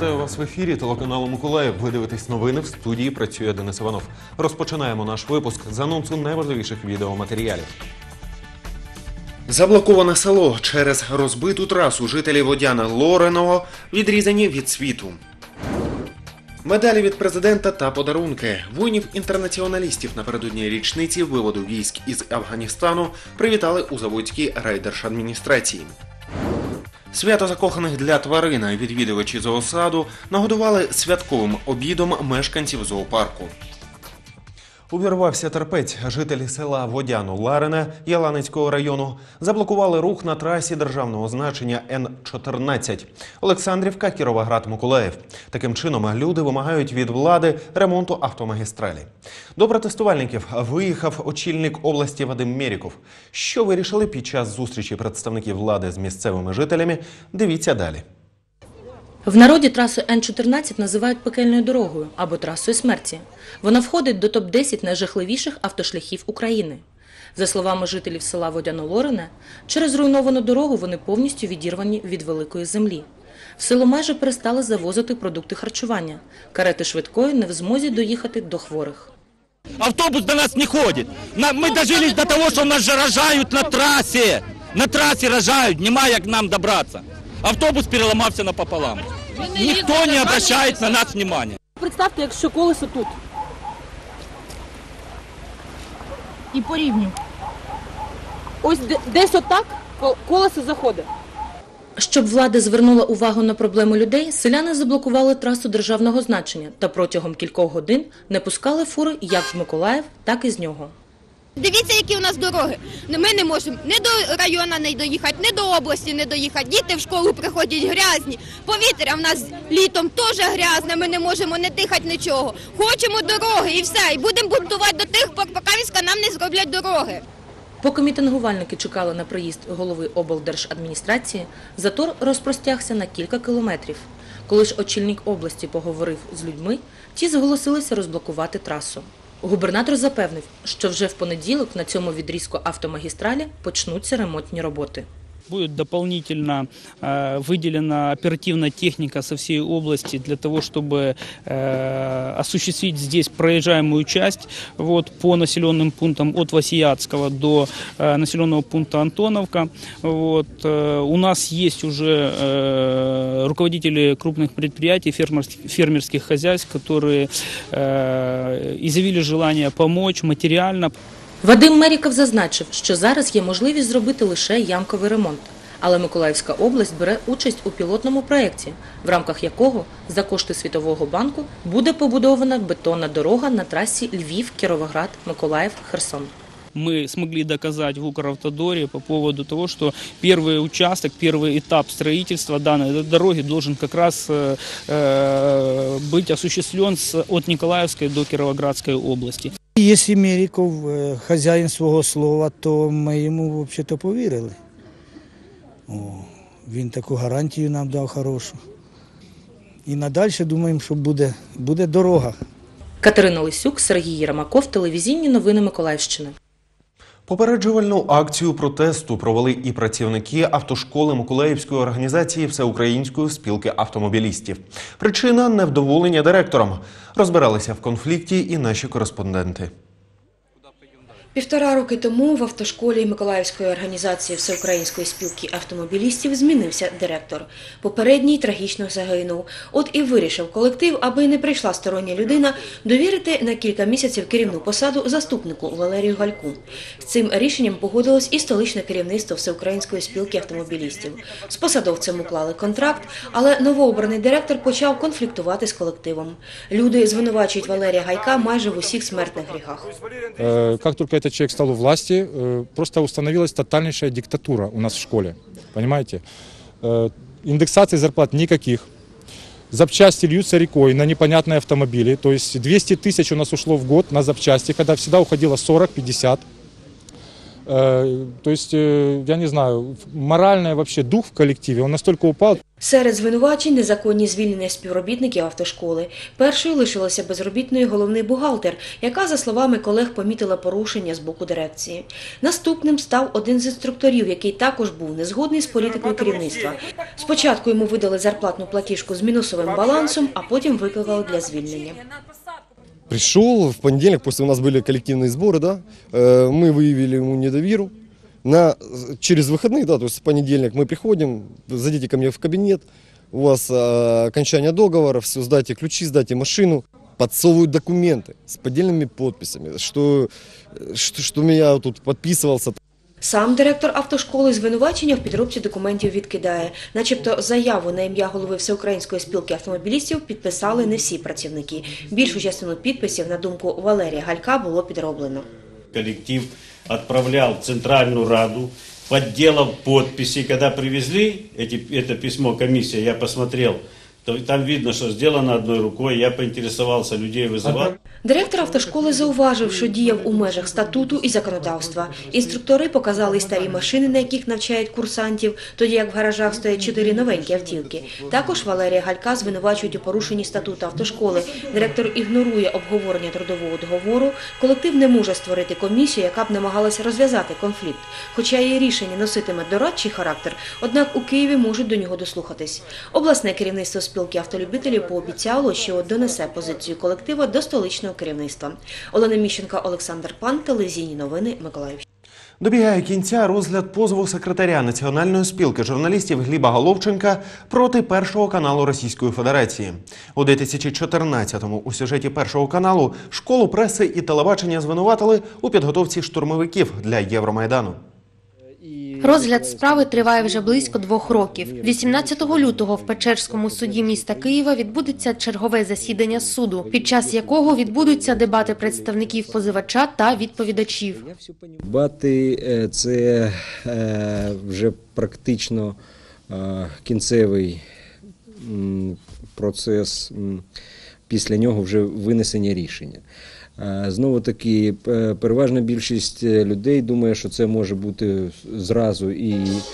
Вітаю вас в ефірі телеканалу Миколаїв. Ви дивитесь новини, в студії працює Денис Іванов. Розпочинаємо наш випуск з анонсу найважливіших відеоматеріалів. Заблоковане село. Через розбиту трасу жителі Водяна Лореного відрізані від світу. Медалі від президента та подарунки. Воїнів-інтернаціоналістів напередодні річниці виводу військ із Афганістану привітали у Заводській райдержадміністрації. Свято закоханих для тварин відвідувачі зоосаду нагодували святковим обідом мешканців зоопарку. Увірвався терпець. Жителі села Водяно-Ларине Яланицького району заблокували рух на трасі державного значення Н-14 Олександрівка, Кіровоград, Миколаїв. Таким чином, люди вимагають від влади ремонту автомагістралі. До протестувальників виїхав очільник області Вадим Меріков. Що вирішили під час зустрічі представників влади з місцевими жителями, дивіться далі. В народі трасу Н-14 називають пекельною дорогою або трасою смерті. Вона входить до топ-10 найжахливіших автошляхів України. За словами жителів села Водяно-Лорине, через зруйновану дорогу вони повністю відірвані від великої землі. В село майже перестали завозити продукти харчування. Карети швидкої не в змозі доїхати до хворих. Автобус до нас не ходит. Мы дожились до того, что нас же рожают на трассе. На трассе рожают, немає як нам добраться. Автобус переломався напополам. Ніхто не обращає на нас внимания. Представте, якщо колесо тут. І по рівню. Ось десь отак колесо заходить. Щоб влада звернула увагу на проблему людей, селяни заблокували трасу державного значення та протягом кількох годин не пускали фури як в Миколаїв, так і з нього. Дивіться, які у нас дороги. Ми не можемо ні до району не доїхати, ні до області не доїхати. Діти в школу приходять грязні. Повітря в нас літом теж грязне, ми не можемо не дихати нічого. Хочемо дороги і все. І будемо бунтувати до тих пор, поки нам не зроблять дороги. Поки мітингувальники чекали на приїзд голови облдержадміністрації, затор розпростягся на кілька кілометрів. Коли ж очільник області поговорив з людьми, ті зголосилися розблокувати трасу. Губернатор запевнив, що вже в понеділок на цьому відрізку автомагістралі почнуться ремонтні роботи. Будет дополнительно выделена оперативная техника со всей области для того, чтобы осуществить здесь проезжаемую часть по населенным пунктам от Васиятского до населенного пункта Антоновка. У нас есть уже руководители крупных предприятий, фермерских хозяйств, которые изъявили желание помочь материально. Вадим Меріков зазначив, що зараз є можливість зробити лише ямковий ремонт. Але Миколаївська область бере участь у пілотному проєкті, в рамках якого за кошти Світового банку буде побудована бетонна дорога на трасі Львів-Кіровоград, Миколаїв-Херсон. Мы смогли доказать в Укравтодоре по поводу того, что первый участок, первый этап строительства данной дороги должен как раз быть осуществлен от Николаевской до Кировоградской области. Якщо Меріков хазяїн свого слова, то ми йому взагалі повірили. Він таку гарантію нам дав хорошу. І надалі думаємо, що буде дорога. Катерина Лисюк, Сергій Єрмаков, телевізійні новини Миколаївщини. Попереджувальну акцію протесту провели і працівники автошколи Миколаївської організації Всеукраїнської спілки автомобілістів. Причина – невдоволення директором. Розбиралися в конфлікті і наші кореспонденти. 1,5 роки тому в автошколі Миколаївської організації Всеукраїнської спілки автомобілістів змінився директор. Попередній трагічно загинув. От і вирішив колектив, аби не прийшла стороння людина, довірити на кілька місяців керівну посаду заступнику Валерію Гальку. З цим рішенням погодилось і столичне керівництво Всеукраїнської спілки автомобілістів. З посадовцем уклали контракт, але новообраний директор почав конфліктувати з колективом. Люди звинувачують Валерія Галька майже в усіх смертних гріхах. Как только этот человек стал у власти, просто установилась тотальнейшая диктатура у нас в школе. Понимаете? Индексации зарплат никаких. Запчасти льются рекой на непонятные автомобили. То есть 200 тысяч у нас ушло в год на запчасти, когда всегда уходило 40-50. То есть, я не знаю, моральный вообще дух в коллективе, он настолько упал. Серед звинувачень – незаконні звільнення співробітників автошколи. Першою лишилася безробітною головний бухгалтер, яка, за словами колег, помітила порушення з боку дирекції. Наступним став один з інструкторів, який також був незгодний з політикою керівництва. Спочатку йому видали зарплатну платіжку з мінусовим балансом, а потім викликали для звільнення. Пришел в понедельник, после у нас были коллективные сборы, да, мы выявили ему недоверу. Через выходные, да, то есть в понедельник мы приходим, зайдите ко мне в кабинет, у вас окончание договора, все, сдайте ключи, сдайте машину, подсовывают документы с поддельными подписями, что меня тут подписывался. Сам директор автошколи звинувачення в підробці документів відкидає. Начебто заяву на ім'я голови Всеукраїнської спілки автомобілістів підписали не всі працівники. Більшу частину підписів, на думку Валерія Галька, було підроблено. Коллектив отправлял в Центральную Раду, подделав подписи. Когда привезли это письмо комиссия, я посмотрел, то там видно, что сделано одной рукой. Я поинтересовался, людей вызывал. Директор автошколи зауважив, що діяв у межах статуту і законодавства. Інструктори показали й старі машини, на яких навчають курсантів, тоді як в гаражах стоять 4 новенькі автівки. Також Валерія Галька звинувачують у порушенні статуту автошколи. Директор ігнорує обговорення трудового договору. Колектив не може створити комісію, яка б намагалася розв'язати конфлікт. Хоча її рішення носитиме дорадчий характер, однак у Києві можуть до нього дослухатись. Обласне керівництво спілки автолюбителів пообіцяло, що донесе позицію колектива до столичного керівництва. Олена Міщенко, Олександр Пан, телевізійні новини, Миколаївщина. Добігає кінця розгляд позову секретаря Національної спілки журналістів Гліба Головченка проти Першого каналу Російської Федерації. У 2014-му у сюжеті Першого каналу школу преси і телебачення звинуватили у підготовці штурмовиків для Євромайдану. Розгляд справи триває вже близько 2 років. 18 лютого в Печерському суді міста Києва відбудеться чергове засідання суду, під час якого відбудуться дебати представників позивача та відповідачів. Дебати – це вже практично кінцевий процес, після нього вже винесення рішення. Знову-таки, переважна більшість людей думає, що це може бути зразу і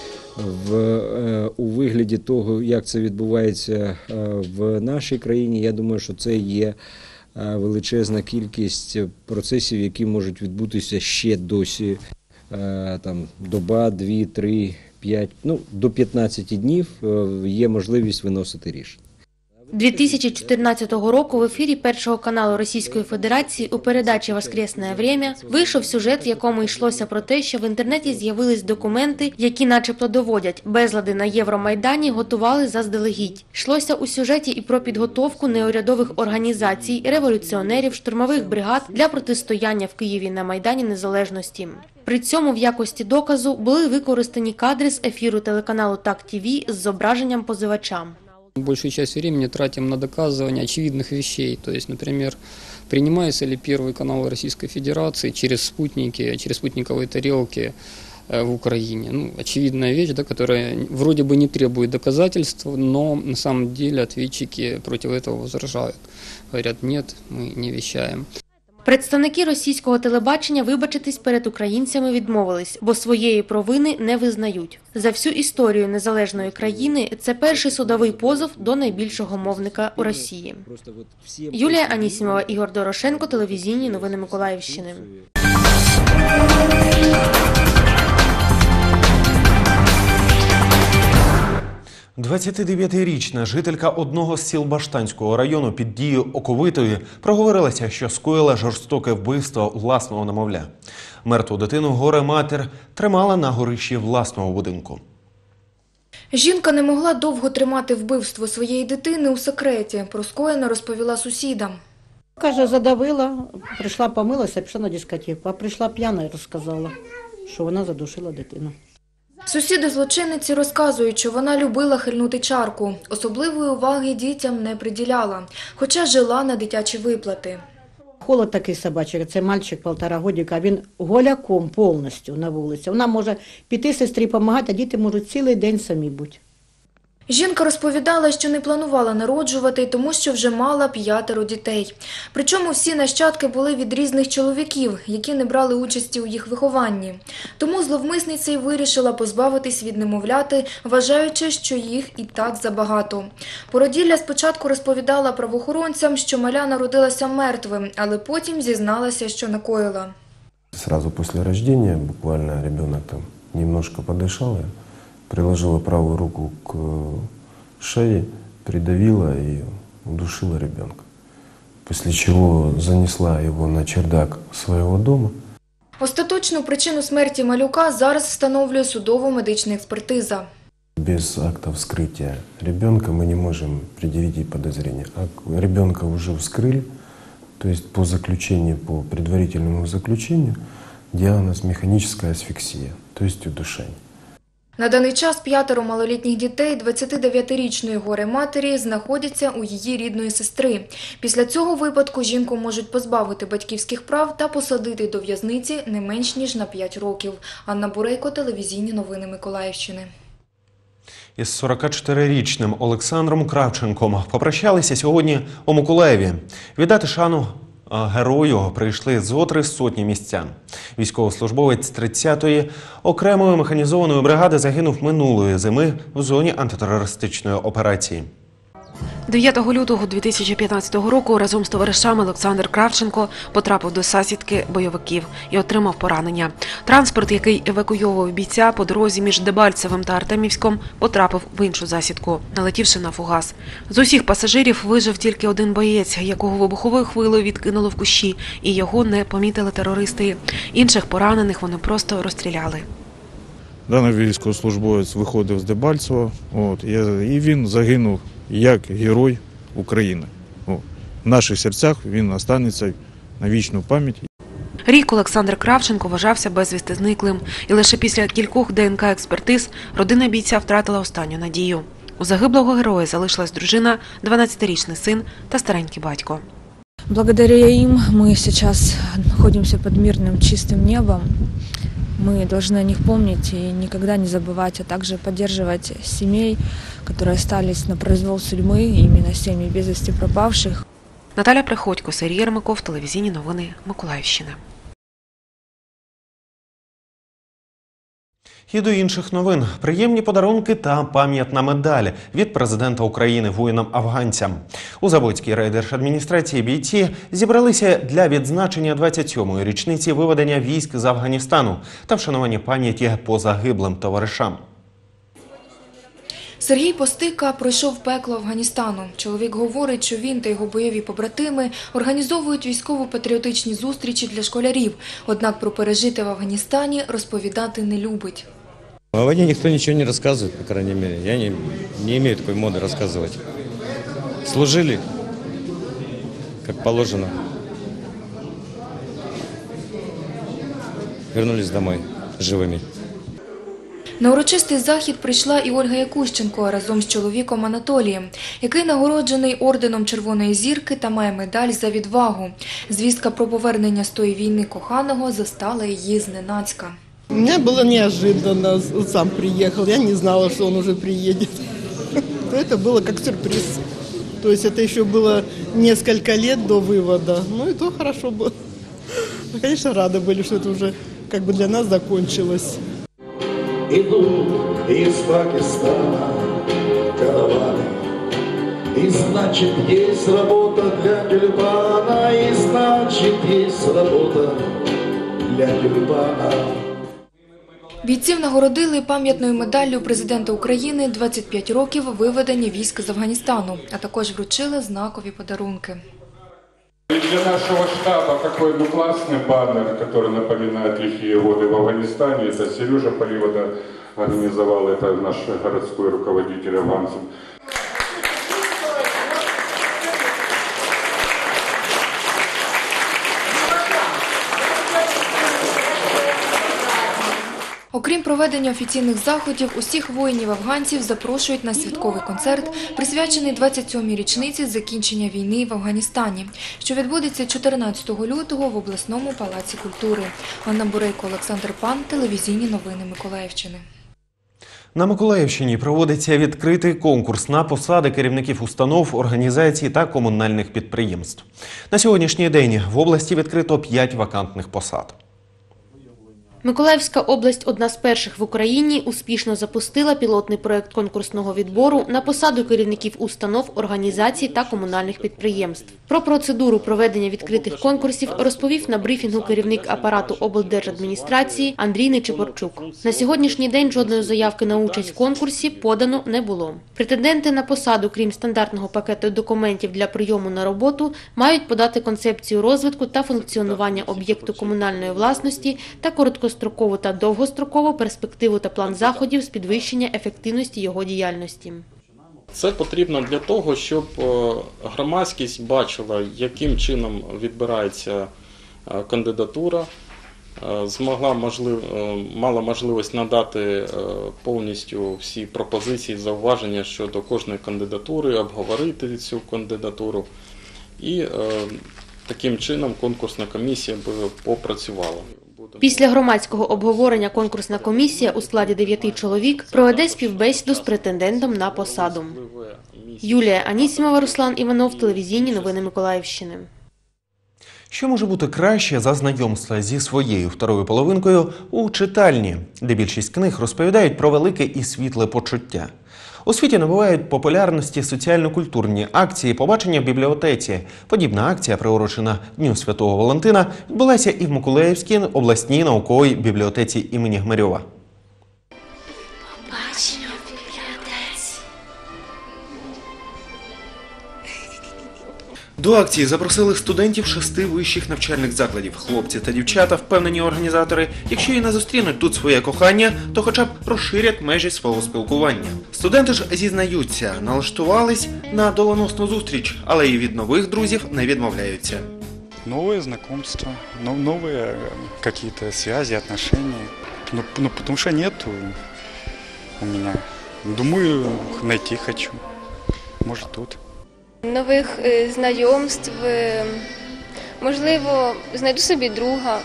у вигляді того, як це відбувається в нашій країні. Я думаю, що це є величезна кількість процесів, які можуть відбутися ще досі. Там, доба, 2, 3, 5, до 15 днів є можливість виносити рішення. 2014 року в ефірі Першого каналу Російської Федерації у передачі «Воскресне время» вийшов сюжет, в якому йшлося про те, що в інтернеті з'явились документи, які начебто доводять, безлади на Євромайдані готували заздалегідь. Йшлося у сюжеті і про підготовку неурядових організацій, революціонерів, штурмових бригад для протистояння в Києві на Майдані Незалежності. При цьому в якості доказу були використані кадри з ефіру телеканалу ТАК-ТВ з зображенням позивача. Большую часть времени тратим на доказывание очевидных вещей. То есть, например, принимается ли Первый канал Российской Федерации через спутники, через спутниковые тарелки в Украине. Очевидная вещь, да, которая вроде бы не требует доказательств, но на самом деле ответчики против этого возражают. Говорят, нет, мы не вещаем. Представники російського телебачення вибачитись перед українцями відмовились, бо своєї провини не визнають. За всю історію незалежної країни це перший судовий позов до найбільшого мовника у Росії. Юлія Анісімова, Ігор Дорошенко, телевізійні новини Миколаївщини. 29-річна жителька одного з сіл Баштанського району під дією оковитої проговорилася, що скоїла жорстоке вбивство власного немовля. Мертву дитину горе-матір тримала на горищі власного будинку. Жінка не могла довго тримати вбивство своєї дитини у секреті. Про скоєне розповіла сусідам. Каже, задавила, прийшла помилася, пішла на дискотеку. А прийшла п'яна і розказала, що вона задушила дитину. Сусіди злочинниці розказують, що вона любила хильнути чарку. Особливої уваги дітям не приділяла, хоча жила на дитячі виплати. Холод такий собачий, це мальчик 1,5 годика, він голяком повністю на вулиці. Вона може піти сестрі допомагати, а діти можуть цілий день самі бути. Жінка розповідала, що не планувала народжувати, тому що вже мала 5 дітей. Причому всі нащадки були від різних чоловіків, які не брали участі у їх вихованні. Тому зловмисниця й вирішила позбавитись від немовляти, вважаючи, що їх і так забагато. Породілля спочатку розповідала правоохоронцям, що маля народилася мертвим, але потім зізналася, що накоїла. Сразу после рождения, буквально ребенок там немножко подышал, я приложила правую руку к шее, придавила и удушила ребенка. После чего занесла его на чердак своего дома. Остаточну причину смерті малюка зараз встановлює судово-медична експертиза. Без акта вскрытия ребенка мы не можем предъявить ей подозрения. А ребенка уже вскрыли, то есть по заключению, по предварительному заключению, диагноз механическая асфиксия, то есть удушение. На даний час 5 малолітніх дітей 29-річної горе-матері знаходяться у її рідної сестри. Після цього випадку жінку можуть позбавити батьківських прав та посадити до в'язниці не менш ніж на 5 років. Анна Бурейко, телевізійні новини Миколаївщини. Із 44-річним Олександром Кравченком попрощалися сьогодні у Миколаєві. Віддати шану герою прийшли зо 300 містян. Військовослужбовець 30-ї окремої механізованої бригади загинув минулої зими в зоні антитерористичної операції. 9 лютого 2015 року разом з товаришами Олександр Кравченко потрапив до засідки бойовиків і отримав поранення. Транспорт, який евакуйовував бійця по дорозі між Дебальцевим та Артемівськом, потрапив в іншу засідку, налетівши на фугас. З усіх пасажирів вижив тільки один боєць, якого вибуховою хвилею відкинуло в кущі, і його не помітили терористи. Інших поранених вони просто розстріляли. Даний військовослужбовець виходив з Дебальцева, і він загинув як герой України. В наших серцях він останеться на вічну пам'ять. Рік Олександр Кравченко вважався безвісти зниклим. І лише після кількох ДНК-експертиз родина бійця втратила останню надію. У загиблого героя залишилась дружина, 12-річний син та старенький батько. Благодаря им мы сейчас находимся под мирным чистым небом. Мы должны о них помнить и никогда не забывать, а также поддерживать семей, которые остались на произвол судьбы, именно семьи без вести пропавших. Наталя Приходько, Сергій Єрмаков, телевізійні новини Миколаївщини. І до інших новин. Приємні подарунки та пам'ятна медаль від президента України воїнам-афганцям. У Заводській райдержадміністрації бійці зібралися для відзначення 27-ї річниці виведення військ з Афганістану та вшанування пам'яті позагиблим товаришам. Сергій Постика пройшов пекло Афганістану. Чоловік говорить, що він та його бойові побратими організовують військово-патріотичні зустрічі для школярів. Однак про пережите в Афганістані розповідати не любить. О войне никто ничего не рассказывает, по крайней мере. Я не имею такой моды рассказывать. Служили, как положено. Вернулись домой живыми. На урочистий захід прийшла і Ольга Якущенко разом з чоловіком Анатолієм, який нагороджений орденом Червоної зірки та має медаль за відвагу. Звістка про повернення з тої війни коханого застала її зненацька. У меня было неожиданно, он сам приехал, я не знала, что он уже приедет. Это было как сюрприз. То есть это еще было несколько лет до вывода, ну и то хорошо было. Мы, конечно, рады были, что это уже как бы для нас закончилось. Идут из Пакистана караваны, и значит есть работа для тюльпана, и значит есть работа для тюльпана. Бійців нагородили пам'ятною медаллю президента України 25 років виведення військ з Афганістану, а також вручили знакові подарунки. Для нашего штаба такой классный баннер, который напоминает лихие годы в Афганистане. Это Сережа Поливода организовал, это наш городской руководитель афганцев. Окрім проведення офіційних заходів, усіх воїнів-афганців запрошують на святковий концерт, присвячений 27-й річниці закінчення війни в Афганістані, що відбудеться 14 лютого в обласному палаці культури. Анна Бурейко, Олександр Пан, телевізійні новини Миколаївщини. На Миколаївщині проводиться відкритий конкурс на посади керівників установ, організацій та комунальних підприємств. На сьогоднішній день в області відкрито 5 вакантних посад. Миколаївська область, одна з перших в Україні, успішно запустила пілотний проєкт конкурсного відбору на посаду керівників установ, організацій та комунальних підприємств. Про процедуру проведення відкритих конкурсів розповів на брифінгу керівник апарату облдержадміністрації Андрій Нечипорчук. На сьогоднішній день жодної заявки на участь в конкурсі подано не було. Претенденти на посаду, крім стандартного пакету документів для прийому на роботу, мають подати концепцію розвитку та функціонування об'єкту комунальної власності та короткострокову та довгострокову перспективу та план заходів з підвищення ефективності його діяльності. Це потрібно для того, щоб громадськість бачила, яким чином відбирається кандидатура, мала можливість надати повністю всі пропозиції, зауваження щодо кожної кандидатури, обговорити цю кандидатуру і таким чином конкурсна комісія би попрацювала. Після громадського обговорення конкурсна комісія у складі 9 чоловік проведе співбесіду з претендентом на посаду. Юлія Анісімова, Руслан Іванов, телевізійні новини Миколаївщини. Що може бути краще за знайомство зі своєю второю половинкою у читальні, де більшість книг розповідають про велике і світле почуття. У світі набувають популярності соціально-культурні акції «Побачення в бібліотеці». Подібна акція, приурочена Дню Святого Валентина, відбулася і в Миколаївській обласній науковій бібліотеці імені Гмирьова. Побачення в бібліотеці. До акції запросили студентів 6 вищих навчальних закладів. Хлопці та дівчата, впевнені організатори, якщо і не зустрінуть тут своє кохання, то хоча б розширять межі свого спілкування. Студенти ж зізнаються, налаштувались на доленосну зустріч, але і від нових друзів не відмовляються. Новые знакомства, новые какие-то связи, отношения. Ну, потому что нету у меня. Думаю, найти хочу. Может, тут. Нових знайомств, можливо, знайду собі друга.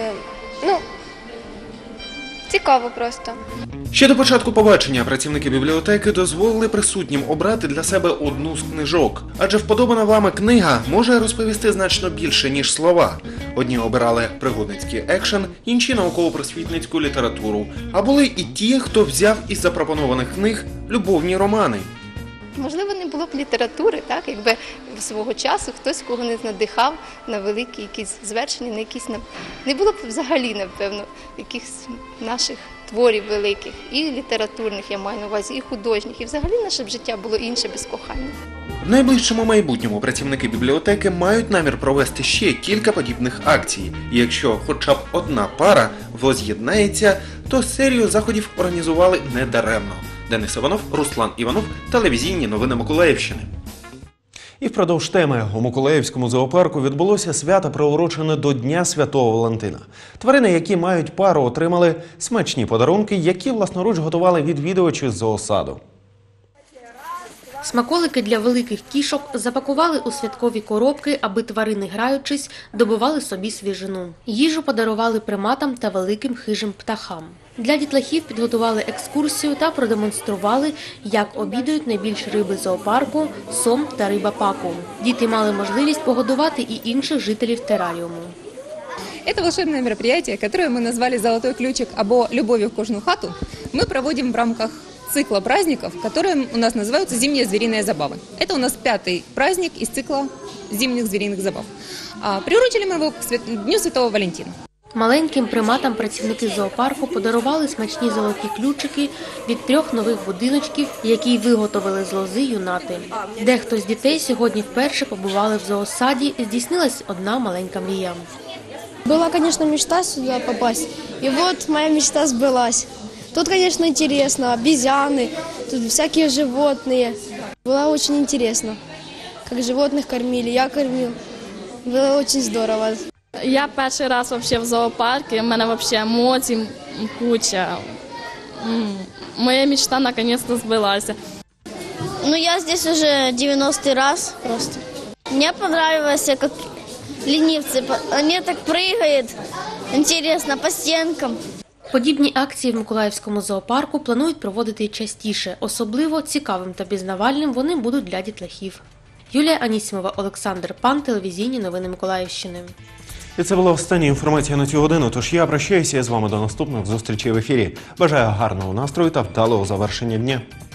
Цікаво просто. Ще до початку побачення працівники бібліотеки дозволили присутнім обрати для себе одну з книжок. Адже вподобана вами книга може розповісти значно більше, ніж слова. Одні обирали пригодницький екшен, інші науково-просвітницьку літературу. А були і ті, хто взяв із запропонованих книг любовні романи. Можливо, не було б літератури, так, якби свого часу хтось кого не надихав на великі якісь звершення, на якісь не було б взагалі, напевно, якихось наших творів великих, і літературних, я маю на увазі, і художніх, і взагалі наше б життя було інше без кохання. В найближчому майбутньому працівники бібліотеки мають намір провести ще кілька подібних акцій. І якщо хоча б одна пара воз'єднається, то серію заходів організували недаремно. Денис Іванов, Руслан Іванов, телевізійні новини Миколаївщини. І впродовж теми у Миколаївському зоопарку відбулося свято, приурочене до Дня Святого Валентина. Тварини, які мають пару, отримали смачні подарунки, які власноруч готували відвідувачі з зоосаду. Смаколики для великих кішок запакували у святкові коробки, аби тварини, граючись, добували собі свіжину. Їжу подарували приматам та великим хижим птахам. Для дітлахів підготували екскурсію та продемонстрували, як обідають найбільш риби зоопарку, сом та риба паку. Діти мали можливість погодувати і інших жителів тераріуму. Это волшебное мероприятие, которое мы назвали «Золотой ключик» або «Любовью в кожную хату». Мы проводим в рамках цикла праздников, которые у нас называются «Зимние звериные забавы». Это у нас 5-й праздник из цикла зимних звериных забав. Приурочили мы его к Дню Святого Валентина. Маленьким приматам працівники зоопарку подарували смачні золоті ключики від 3 нових будиночків, які виготовили з лози юнати. Дехто з дітей сьогодні вперше побували в зоосаді, і здійснилась одна маленька мрія. Была, конечно, мечта сюда попасть, и вот моя мечта сбылась. Тут, конечно, интересно, обезьяны, тут всякие животные. Было очень интересно, как животных кормили, я кормил. Было очень здорово. Я перший раз вообще в зоопарке, у меня вообще эмоций куча. Моя мечта наконец-то сбылась. Ну, я здесь уже 90-й раз просто. Мне понравилось, как ленивцы, они так прыгают, интересно, по стенкам. Подібні акції в Миколаївському зоопарку планують проводити й частіше. Особливо цікавим та пізнавальним вони будуть для дітлахів. Юлія Анісімова, Олександр Пан, телевізійні новини Миколаївщини. І це була остання інформація на цю годину, тож я прощаюся з вами до наступних зустрічей в ефірі. Бажаю гарного настрою та вдалого завершення дня.